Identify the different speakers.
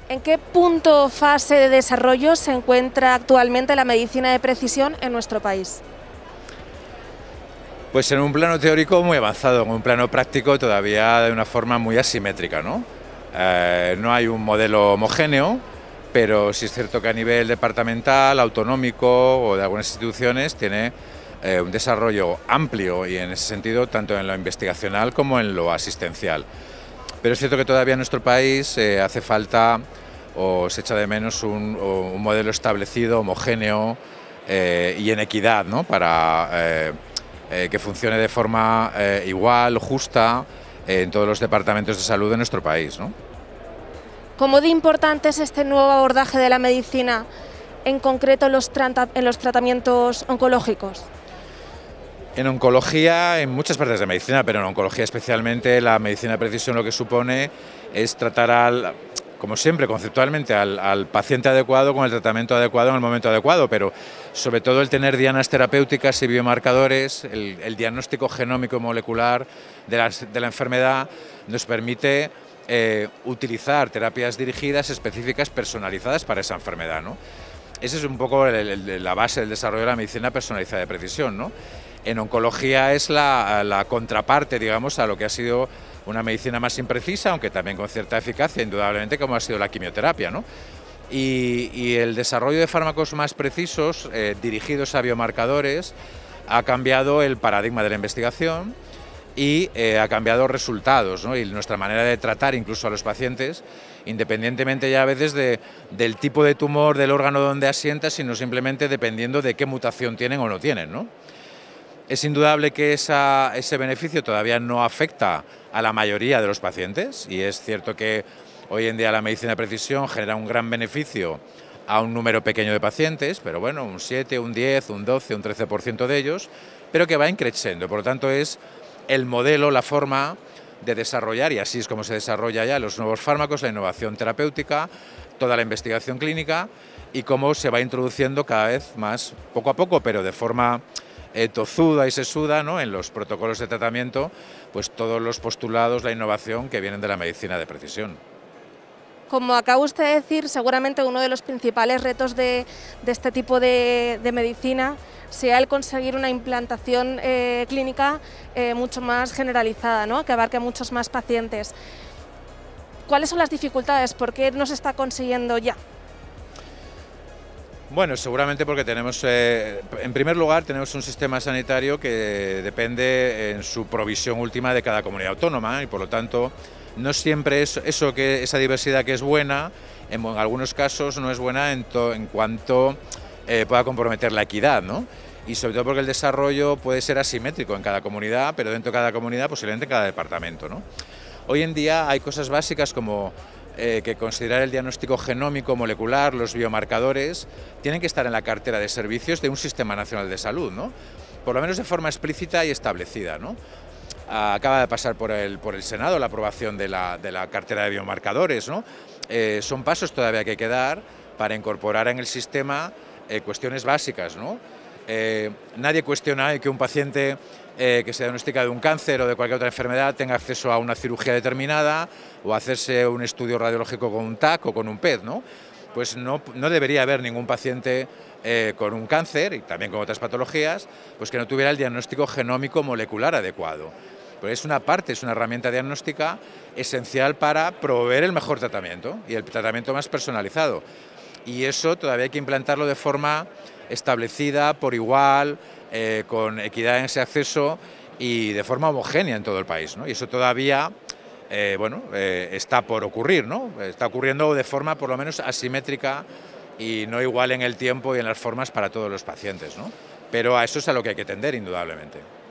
Speaker 1: ¿En qué punto o fase de desarrollo se encuentra actualmente la medicina de precisión en nuestro país?
Speaker 2: Pues en un plano teórico muy avanzado, en un plano práctico todavía de una forma muy asimétrica, ¿no? No hay un modelo homogéneo, pero sí es cierto que a nivel departamental, autonómico o de algunas instituciones tiene un desarrollo amplio y en ese sentido tanto en lo investigacional como en lo asistencial. Pero es cierto que todavía en nuestro país hace falta o se echa de menos un modelo establecido, homogéneo y en equidad, ¿no? Para que funcione de forma igual, justa, en todos los departamentos de salud de nuestro país, ¿no?
Speaker 1: ¿Cómo de importante es este nuevo abordaje de la medicina, en concreto en los tratamientos oncológicos?
Speaker 2: En oncología, en muchas partes de medicina, pero en oncología especialmente, la medicina de precisión lo que supone es tratar como siempre, conceptualmente, al paciente adecuado con el tratamiento adecuado en el momento adecuado, pero sobre todo el tener dianas terapéuticas y biomarcadores, el diagnóstico genómico y molecular de la enfermedad nos permite utilizar terapias dirigidas, específicas, personalizadas para esa enfermedad, ¿no? Esa es un poco la base del desarrollo de la medicina personalizada de precisión, ¿no? En oncología es la contraparte, digamos, a lo que ha sido una medicina más imprecisa, aunque también con cierta eficacia, indudablemente, como ha sido la quimioterapia, ¿no? Y el desarrollo de fármacos más precisos, dirigidos a biomarcadores, ha cambiado el paradigma de la investigación y ha cambiado resultados, ¿no? Y nuestra manera de tratar incluso a los pacientes, independientemente ya a veces del tipo de tumor, del órgano donde asienta, sino simplemente dependiendo de qué mutación tienen o no tienen, ¿no? Es indudable que ese beneficio todavía no afecta a la mayoría de los pacientes y es cierto que hoy en día la medicina de precisión genera un gran beneficio a un número pequeño de pacientes, pero bueno, un 7, un 10, un 12, un 13% de ellos, pero que va increciendo. Por lo tanto, es el modelo, la forma de desarrollar, y así es como se desarrolla ya los nuevos fármacos, la innovación terapéutica, toda la investigación clínica y cómo se va introduciendo cada vez más, poco a poco, pero de forma tozuda y sesuda, ¿no? En los protocolos de tratamiento, pues todos los postulados, la innovación que vienen de la medicina de precisión.
Speaker 1: Como acaba usted de decir, seguramente uno de los principales retos de este tipo de medicina sea el conseguir una implantación clínica mucho más generalizada, ¿no? Que abarque a muchos más pacientes. ¿Cuáles son las dificultades? ¿Por qué no se está consiguiendo ya?
Speaker 2: Bueno, seguramente porque tenemos, en primer lugar, tenemos un sistema sanitario que depende en su provisión última de cada comunidad autónoma y por lo tanto no siempre es esa diversidad que es buena, en algunos casos no es buena en cuanto pueda comprometer la equidad, ¿no? Y sobre todo porque el desarrollo puede ser asimétrico en cada comunidad, pero dentro de cada comunidad posiblemente en cada departamento, ¿no? Hoy en día hay cosas básicas como que considerar el diagnóstico genómico, molecular, los biomarcadores, tienen que estar en la cartera de servicios de un sistema nacional de salud, ¿no? Por lo menos de forma explícita y establecida, ¿no? Acaba de pasar por el Senado la aprobación de la cartera de biomarcadores, ¿no? Son pasos todavía que hay que dar para incorporar en el sistema cuestiones básicas, ¿no? Nadie cuestiona que un paciente que se diagnostica de un cáncer o de cualquier otra enfermedad tenga acceso a una cirugía determinada o hacerse un estudio radiológico con un TAC o con un PET, ¿no? Pues no debería haber ningún paciente con un cáncer y también con otras patologías, pues que no tuviera el diagnóstico genómico molecular adecuado. Pues es una parte, es una herramienta diagnóstica esencial para proveer el mejor tratamiento y el tratamiento más personalizado. Y eso todavía hay que implantarlo de forma establecida, por igual, con equidad en ese acceso y de forma homogénea en todo el país, ¿no? Y eso todavía está por ocurrir, ¿no? Está ocurriendo de forma por lo menos asimétrica y no igual en el tiempo y en las formas para todos los pacientes, ¿no? Pero a eso es a lo que hay que tender, indudablemente.